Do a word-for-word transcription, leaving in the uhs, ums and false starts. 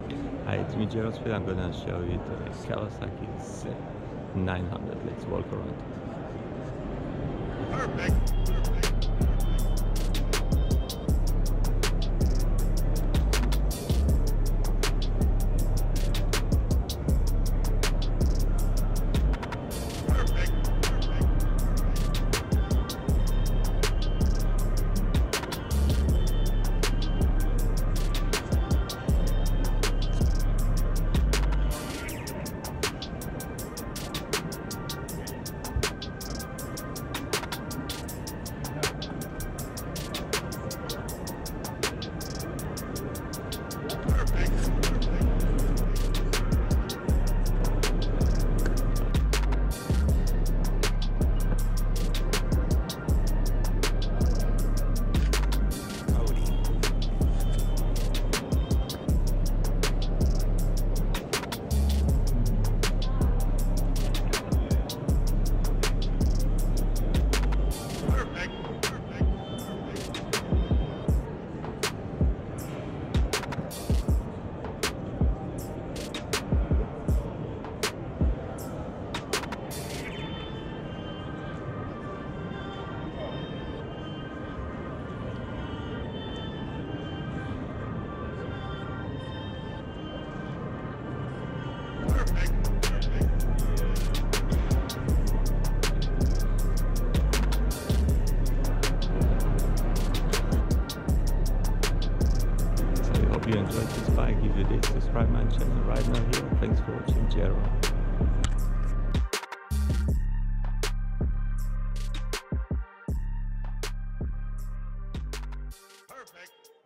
Hi, it's me, JARO. I'm gonna show you the Kawasaki Z nine hundred. Let's walk around. Perfect. If you enjoyed this bike, if you did, subscribe my channel right now here. Thanks for watching, JARO. Perfect.